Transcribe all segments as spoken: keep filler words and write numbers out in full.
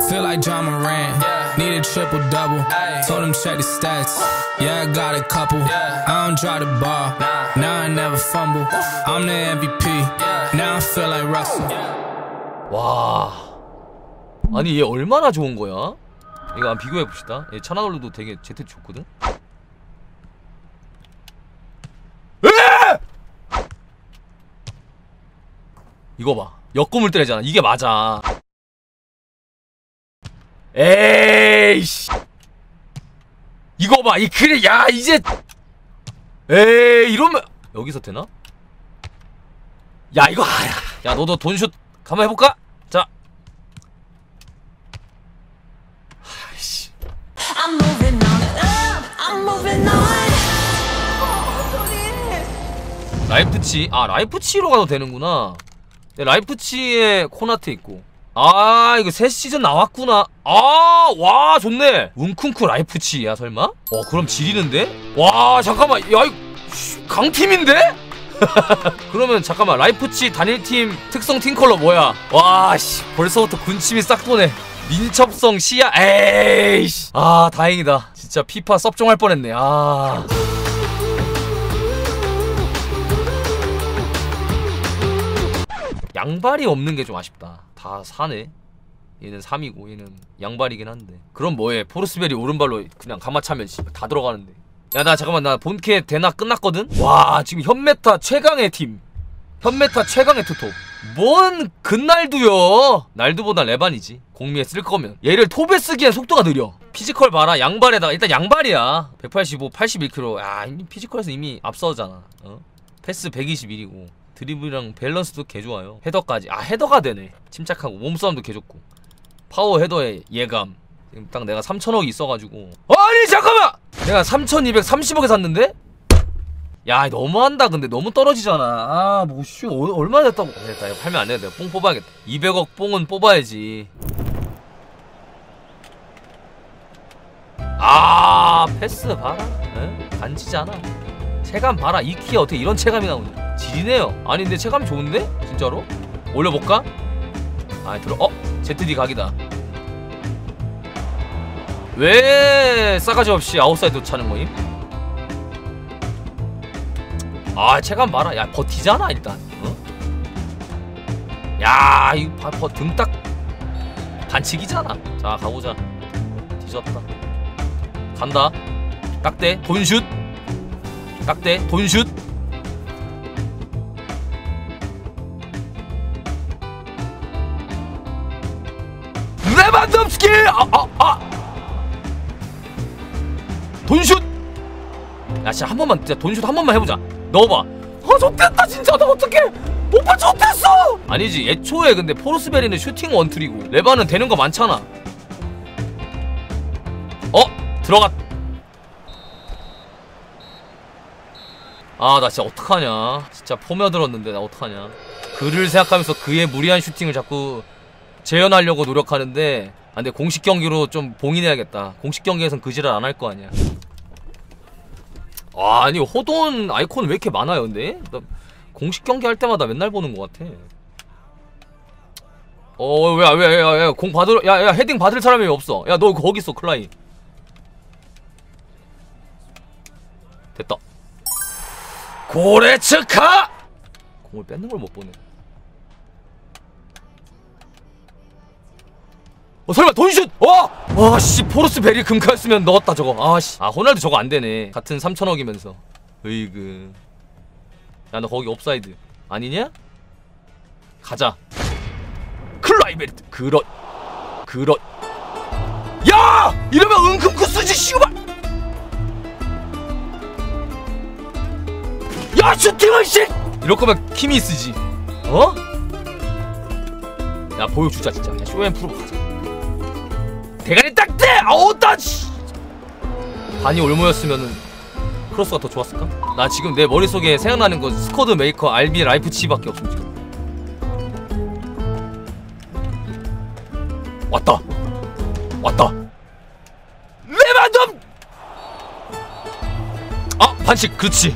Feel like John Moran. Need a triple double. Told him check the stats. Yeah, I got a couple. I don't drop the ball. Now I never fumble. I'm the M V P. Now I feel like Russell. 와. 아니 얘 얼마나 좋은 거야? 이거 한번 비교해 봅시다. 얘 차나돌도 되게 제트 좋거든. 이거 봐. 역금을 때리잖아. 이게 맞아. 에이씨. 이거 봐. 이 그래. 야 이제. 에이 이러면 여기서 되나? 야 이거 아야. 야 너도 돈슛 한번 해볼까? 자. 아이씨. I'm moving on up. I'm moving on. 라이프치. 아 라이프치로 가도 되는구나. 네, 라이프치에 코나트 있고. 아 이거 새 시즌 나왔구나. 아 와 좋네. 운쿵쿠 라이프치야 설마? 어 그럼 지리는데? 와 잠깐만 야 이거 강팀인데? 그러면 잠깐만 라이프치 단일팀 특성 팀컬러 뭐야? 와씨 벌써부터 군침이 싹 도네. 민첩성 시야 에이씨. 아 다행이다. 진짜 피파 섭종할 뻔했네. 아 양발이 없는 게 좀 아쉽다. 다 사네. 얘는 삼이고 얘는 양발이긴 한데. 그럼 뭐해? 포르스베리 오른발로 그냥 가마차면 다 들어가는데. 야 나 잠깐만 나 본캐 대나 끝났거든? 와 지금 현메타 최강의 팀. 현메타 최강의 투톱. 뭔 근날두요. 날두보다 레반이지. 공미에 쓸 거면. 얘를 톱에 쓰기엔 속도가 느려. 피지컬 봐라. 양발에다가 일단 양발이야. 백팔십오, 팔십일 킬로그램. 야 이미 피지컬에서 이미 앞서잖아. 어? 패스 백이십일이고 드리블이랑 밸런스도 개좋아요. 헤더까지. 아 헤더가 되네. 침착하고 몸싸움도 개좋고 파워 헤더의 예감. 지금 딱 내가 삼천억이 있어가지고. 아니 잠깐만! 내가 삼천이백삼십억에 샀는데? 야 너무한다. 근데 너무 떨어지잖아. 아 뭐 슈 얼마 됐다고. 됐다 이거 팔면 안돼. 내가 뽕 뽑아야겠다. 이백억 뽕은 뽑아야지. 아 패스 봐라. 에? 간지잖아. 체감 봐라. 이 키에 어떻게 이런 체감이 나오냐. 지리네요. 아니 근데 체감이 좋은데? 진짜로? 올려볼까? 아 들어. 어? 제트디 각이다. 왜 싸가지 없이 아웃사이드 차는 거임? 아 체감 봐라. 야 버티잖아 일단. 어? 야 이거 버 등 딱 반칙이잖아. 자 가보자. 뒤졌다. 간다. 딱대 돈슛. 딱대 돈슛. 레반덥스키. 아 아 아. 돈슛! 야 진짜 한 번만 진짜 돈슛 한 번만 해보자. 넣어봐. 아 좋댔다 진짜. 나 어떡해. 오빠 좋댔어. 아니지 애초에 근데 포르스베리는 슈팅 원툴이고 레바는 되는 거 많잖아. 어? 들어갔. 아 나 진짜 어떡하냐. 진짜 포며들었는데 나 어떡하냐. 그를 생각하면서 그의 무리한 슈팅을 자꾸 재현하려고 노력하는데 아 근데 공식 경기로 좀 봉인해야겠다. 공식 경기에선 그 지랄 안 할 거 아니야. 아 아니 호돈 아이콘 왜 이렇게 많아요 근데? 나 공식 경기 할 때마다 맨날 보는 것 같아. 어 왜 왜 야 야 공 받을 야 야 헤딩 받을 사람이 없어. 야 너 거기 있어 클라이. 됐다. 고레츠카! 공을 뺏는 걸 못 보네. 어 설마 돈슛! 어! 와씨 포르스베리 금카였으면 넣었다 저거. 아씨 아 호날두 저거 안되네. 같은 삼천억이면서. 으이그. 야 너 거기 옵사이드 아니냐? 가자. 클라이베르트. 그렇 그렇. 야! 이러면 은큼쿠 쓰지 씨발. 야 슈팅을 씨! 이럴 거면 키미 쓰지. 어? 야 보여주자 진짜. 야 쇼앤 프로 가자. 대가리 딱대! 아우 나 씨! 반이 올모였으면은 크로스가 더 좋았을까? 나 지금 내 머릿속에 생각나는 건 스쿼드 메이커 알비 라이프치히밖에 없어 지금. 왔다! 왔다! 레반덤! 아! 반칙! 그렇지!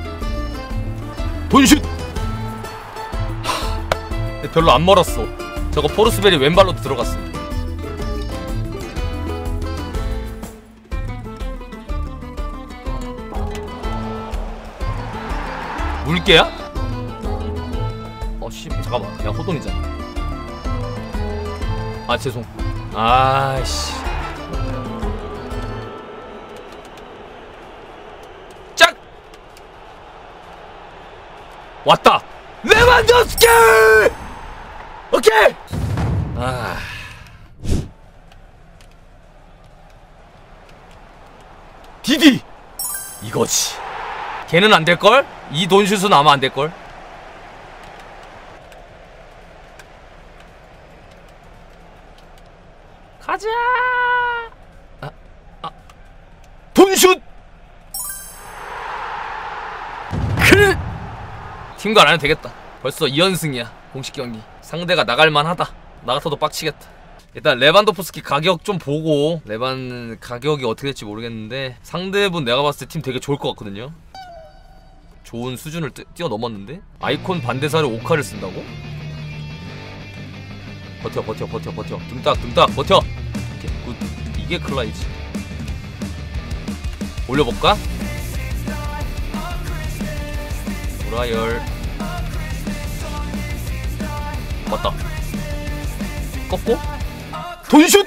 돈슛! 하, 별로 안 멀었어. 저거 포르스베리 왼발로도 들어갔어. 물개야? 어씨 잠깐만 야 호돈이잖아. 아 죄송. 아이씨 짝! 왔다! 레반도스키! 오케이! 아 디디! 이거지. 걔는 안 될걸? 이 돈슛은 아마 안 될걸? 가자! 아, 아. 돈슛! 크! 팀관 안 해도 되겠다. 벌써 이 연승이야. 공식 경기. 상대가 나갈만 하다. 나 같아도 빡치겠다. 일단 레반도프스키 가격 좀 보고, 레반 가격이 어떻게 될지 모르겠는데 상대분 내가 봤을 때 팀 되게 좋을 것 같거든요. 좋은 수준을 뛰, 뛰어넘었는데 아이콘 반대사를 오카를 쓴다고? 버텨 버텨 버텨 버텨 등딱 등딱 버텨. 오케이 굿. 이게 클라이지. 올려볼까? 오라열 맞다. 꺾고 돈슛!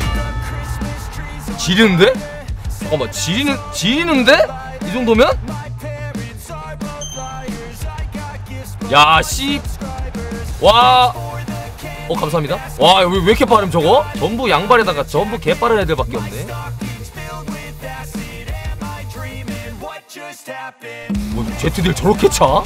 지리는데? 잠깐만 지리는 지리는데? 이 정도면? 야 씨. 와. 어 감사합니다. 와 왜, 왜 이렇게 빠름 저거? 전부 양발에다가 전부 개빠른 애들밖에 없네. 뭐 제트들 저렇게 차?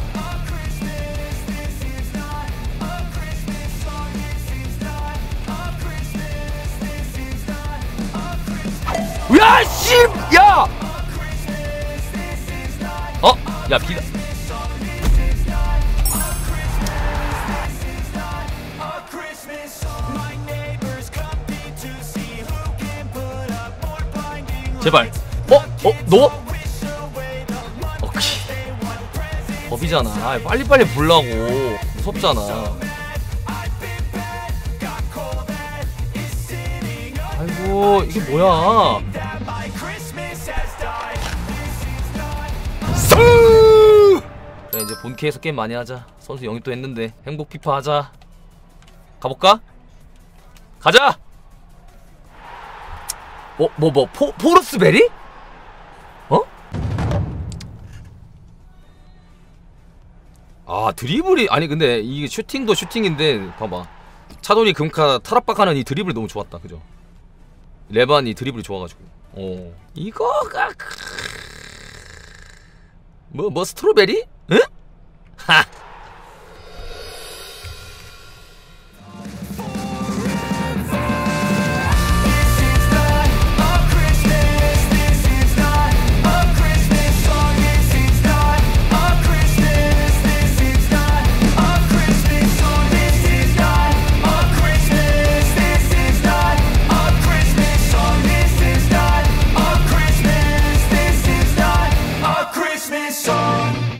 야 씨! 야! 어? 야 비다. 제발. 어? 어? 너? 오케이. 법이잖아. 빨리빨리 불라고. 무섭잖아. 아이고 이게 뭐야. 수! 자 이제 본캐에서 게임 많이 하자. 선수 영입도 했는데 행복 피파 하자. 가볼까? 가자! 뭐, 뭐, 뭐, 포, 포르스베리? 어? 아, 드리블이, 아니, 근데, 이게 슈팅도 슈팅인데, 봐봐. 차돌이 금카 타락박하는 이 드리블이 너무 좋았다, 그죠? 레반이 드리블이 좋아가지고. 어. 이거가, 뭐, 뭐, 스트로베리? 응?